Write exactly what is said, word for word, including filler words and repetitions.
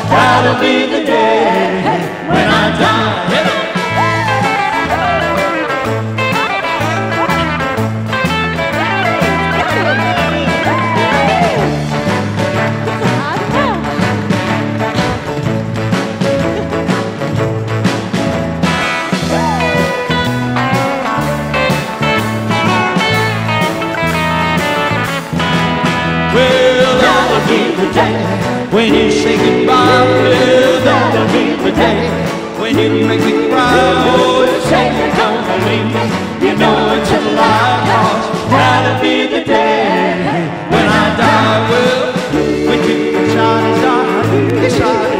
that'll be the day when I die. Well, that'll be the day when you say goodbye. Well, that'll be the day when you make me cry. Oh, you say you're gonna leave me, you know it's a lie, 'cause that'll be the day when I die. Well, when you shine, shine, shine.